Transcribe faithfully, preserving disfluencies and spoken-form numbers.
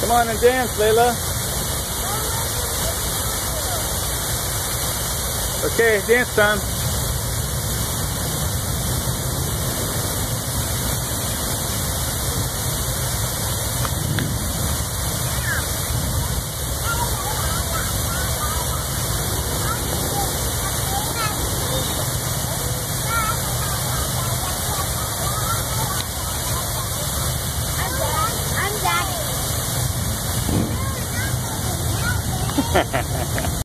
Come on and dance, Layla. Okay, dance time. I'm Daddy.